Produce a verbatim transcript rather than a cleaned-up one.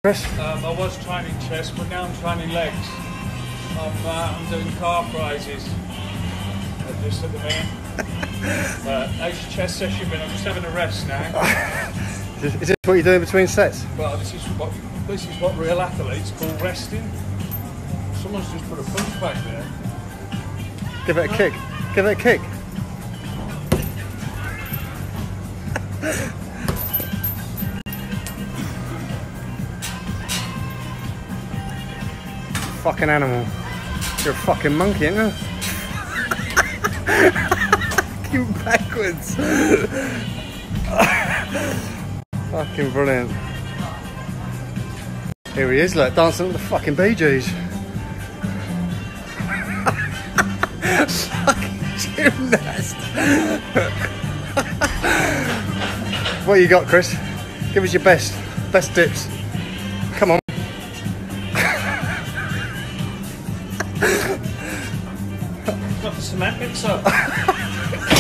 Chris? Um, I was training chest, but now I'm training legs. I'm, uh, I'm doing calf raises. Uh, just at the minute. uh, how's your chest session been? I'm just having a rest now. Is this what you're doing between sets? Well, this is what this is what real athletes call resting. Someone's just put a punch back there. Give it a kick. Give it a kick. Fucking animal. You're a fucking monkey, aren't you? Fucking backwards. Fucking brilliant. Here he is, look, dancing with the fucking Bee Gees. Fucking gymnast. What you got, Chris? Give us your best, best dips. Come on. Got the semantics up.